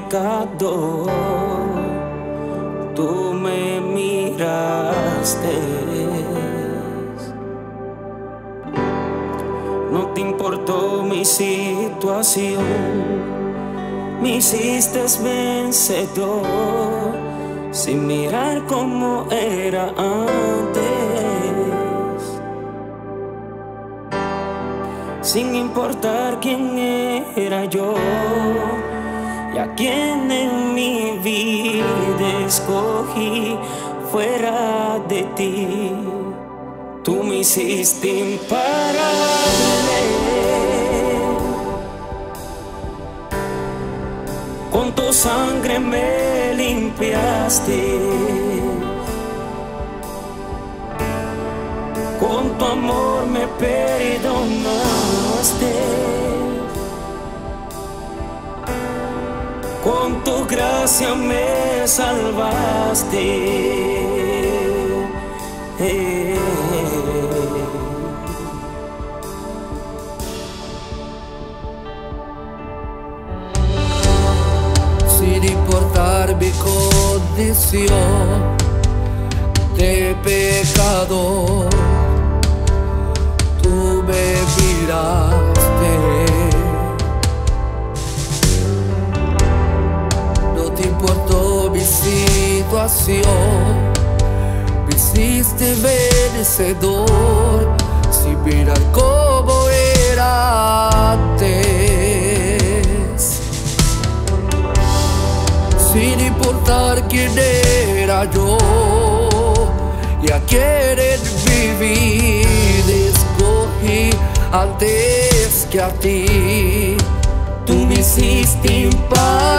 pecador, tú me miraste. No te importó mi situación, me hiciste vencedor, sin mirar cómo era antes, sin importar quién era yo y a quien en mi vida escogí fuera de ti. Tú me hiciste imparable, con tu sangre me limpiaste, con tu amor me perdonaste, con tu gracia me salvaste. Sin importar mi condición de pecador, tú me miraste. No te importó mi situación, me hiciste vencedor, sin mirar cómo era antes, sin importar quién era yo y a quién en mi vida escogí antes que a ti. Tú me hiciste imparable,